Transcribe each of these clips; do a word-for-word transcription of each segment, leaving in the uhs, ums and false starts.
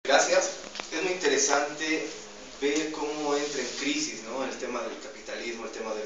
Gracias. Es muy interesante ver cómo entra en crisis, ¿no?, el tema del capitalismo, el tema del...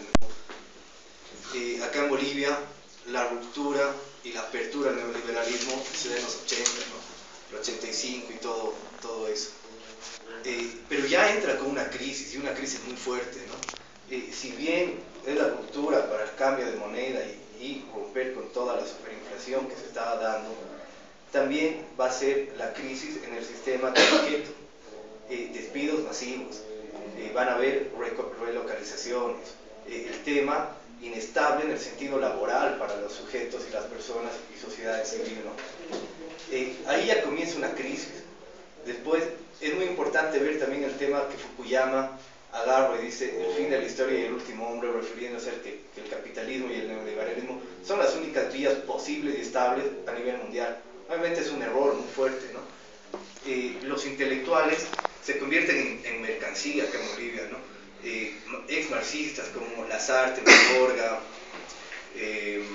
Eh, acá en Bolivia, la ruptura y la apertura al neoliberalismo se da en los ochenta, ¿no?, el ochenta y cinco y todo, todo eso. Eh, pero ya entra con una crisis, y una crisis muy fuerte, ¿no? Eh, si bien es la ruptura para el cambio de moneda y, y romper con toda la superinflación que se estaba dando, también va a ser la crisis en el sistema de objeto, eh, despidos masivos, eh, van a haber relocalizaciones, eh, el tema inestable en el sentido laboral para los sujetos y las personas y sociedades civiles, ¿no? Eh, ahí ya comienza una crisis. Después es muy importante ver también el tema que Fukuyama agarra y dice el fin de la historia y el último hombre, refiriéndose a que, que el capitalismo y el neoliberalismo son las únicas vías posibles y estables a nivel mundial. Obviamente es un error muy fuerte, ¿no? Eh, los intelectuales se convierten en, en mercancía acá en Bolivia, ¿no? Eh, ex marxistas como Lasarte, Mayorga, eh,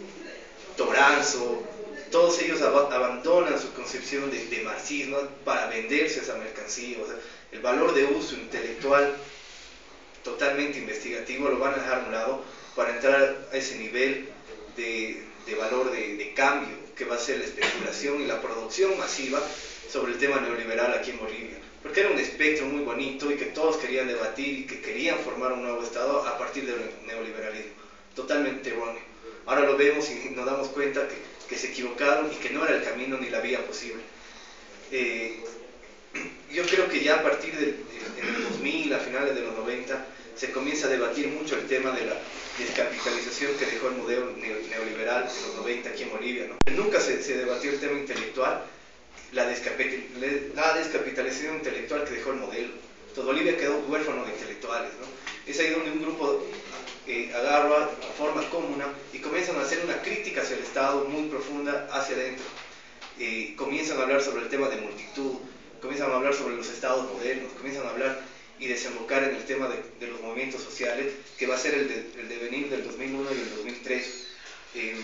Toranzo, todos ellos ab abandonan su concepción de, de marxismo para venderse a esa mercancía. O sea, el valor de uso intelectual totalmente investigativo lo van a dejar a un lado para entrar a ese nivel de, de valor de, de cambio que va a ser la especulación y la producción masiva sobre el tema neoliberal aquí en Bolivia, porque era un espectro muy bonito y que todos querían debatir y que querían formar un nuevo Estado a partir del neoliberalismo, totalmente erróneo. Ahora lo vemos y nos damos cuenta que, que se equivocaron y que no era el camino ni la vía posible. Eh, yo creo que ya a partir del de, dos mil, a finales de los noventa, se comienza a debatir mucho el tema de la descapitalización que dejó el modelo neoliberal en los noventa aquí en Bolivia, ¿no? Nunca se, se debatió el tema intelectual, la, descapital, la descapitalización intelectual que dejó el modelo. Entonces Bolivia quedó huérfano de intelectuales, ¿no? Es ahí donde un grupo eh, agarra, forma comuna y comienzan a hacer una crítica hacia el Estado muy profunda hacia adentro. Eh, comienzan a hablar sobre el tema de multitud, comienzan a hablar sobre los estados modernos, comienzan a hablar y desembocar en el tema de, de los movimientos sociales, que va a ser el, de, el devenir del dos mil uno y el dos mil tres. Eh,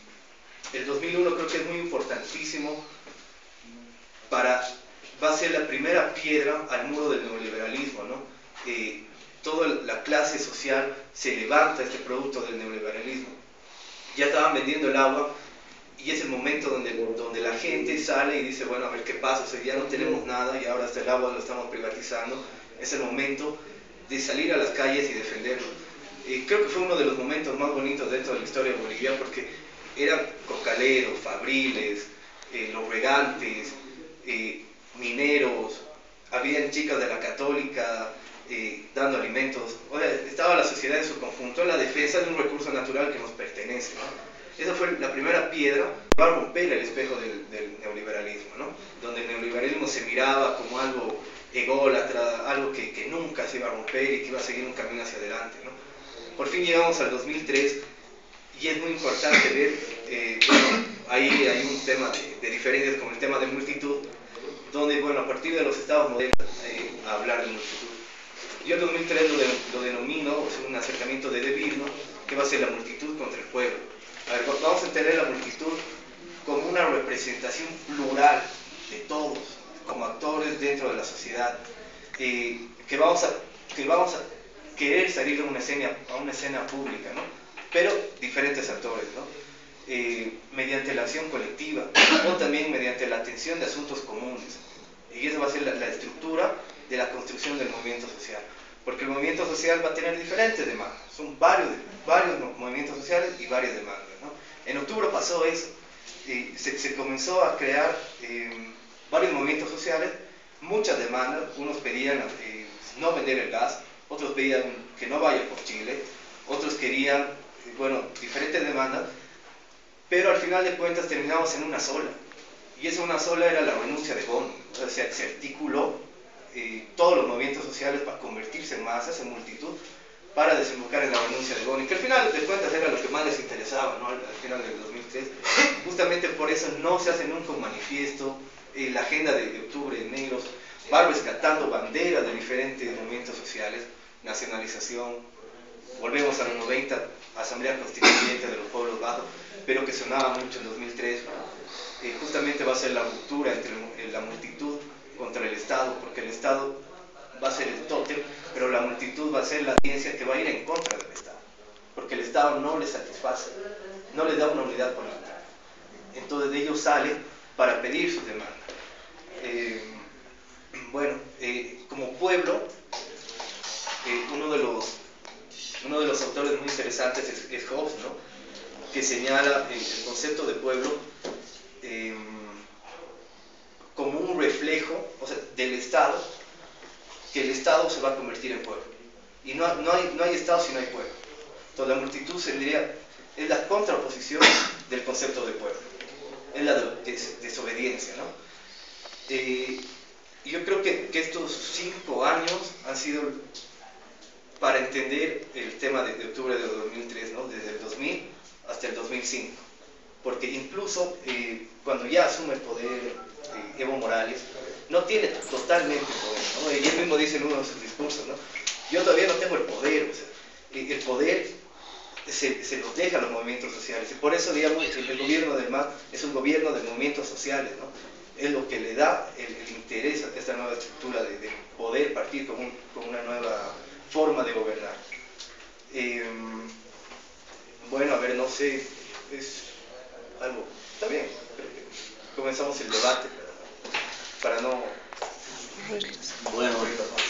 el dos mil uno creo que es muy importantísimo para, va a ser la primera piedra al muro del neoliberalismo, ¿no? Eh, toda la clase social se levanta este producto del neoliberalismo. Ya estaban vendiendo el agua y es el momento donde, donde la gente sale y dice, bueno, a ver qué pasa, o sea, ya no tenemos nada y ahora hasta el agua lo estamos privatizando. Es el momento de salir a las calles y defenderlo. Eh, creo que fue uno de los momentos más bonitos dentro de la historia de Bolivia, porque eran cocaleros, fabriles, eh, los regantes, eh, mineros, habían chicas de la Católica eh, dando alimentos. O sea, estaba la sociedad en su conjunto en la defensa de un recurso natural que nos pertenece, ¿no? Esa fue la primera piedra que va a romper el espejo del, del neoliberalismo, ¿no? Donde el neoliberalismo se miraba como algo ególatra, algo que, que nunca se iba a romper y que iba a seguir un camino hacia adelante, ¿no? Por fin llegamos al dos mil tres y es muy importante ver, eh, bueno, ahí hay un tema de, de diferencias con el tema de multitud, donde, bueno, a partir de los estados modernos, eh, a hablar de multitud. Yo el dos mil tres lo, de, lo denomino, o sea, un acercamiento de De Virno, que va a ser la multitud contra el pueblo. A ver, vamos a entender la multitud como una representación plural de todos, como actores dentro de la sociedad, eh, que, vamos a, que vamos a querer salir a una escena, a una escena pública, ¿no? Pero diferentes actores, ¿no? Eh, mediante la acción colectiva o también mediante la atención de asuntos comunes. Y esa va a ser la, la estructura de la construcción del movimiento social. Porque el movimiento social va a tener diferentes demandas, son varios, varios movimientos sociales y varias demandas, ¿no? En octubre pasó eso, eh, se, se comenzó a crear eh, varios movimientos sociales, muchas demandas. Unos pedían eh, no vender el gas, otros pedían que no vaya por Chile, otros querían, eh, bueno, diferentes demandas, pero al final de cuentas terminamos en una sola, y esa una sola era la renuncia de Bono. O sea, se, se articuló Eh, todos los movimientos sociales para convertirse en masas, en multitud, para desembocar en la renuncia de Bono, que al final de cuentas era lo que más les interesaba, ¿no? Al, al final del dos mil tres. Justamente por eso no se hace nunca un manifiesto. Eh, la agenda de, de octubre de negros va rescatando banderas de diferentes movimientos sociales, nacionalización, volvemos a los noventa, Asamblea Constituyente de los Pueblos Bajos, pero que sonaba mucho en dos mil tres. Eh, justamente va a ser la ruptura entre la multitud contra el Estado, porque el Estado va a ser el tótem, pero la multitud va a ser la audiencia que va a ir en contra del Estado, porque el Estado no le satisface, no le da una unidad política. Entonces de ellos sale para pedir sus demandas. Eh, bueno, eh, como pueblo, eh, uno, de los, uno de los autores muy interesantes es, es Hobbes, ¿no? Que señala eh, el concepto de pueblo eh, como un reflejo, o sea, del Estado, que el Estado se va a convertir en pueblo. Y no, no, hay, no hay Estado si no hay pueblo. Entonces la multitud sería, es la contraposición del concepto de pueblo, es la des, desobediencia, ¿no? Eh, yo creo que, que estos cinco años han sido para entender el tema de, de octubre de dos mil tres, ¿no? Desde el dos mil hasta el dos mil cinco, porque incluso eh, cuando ya asume el poder eh, Evo Morales, no tiene totalmente poder, ¿no? Y él mismo dice en uno de sus discursos, ¿no? Yo todavía no tengo el poder, o sea, el poder se, se los deja a los movimientos sociales, y por eso, digamos, el, el gobierno del M A S es un gobierno de movimientos sociales, ¿no? Es lo que le da el, el interés a esta nueva estructura de, de poder partir con, un, con una nueva forma de gobernar. Eh, bueno, a ver, no sé, es algo, está bien, comenzamos el debate para, para no... Bueno,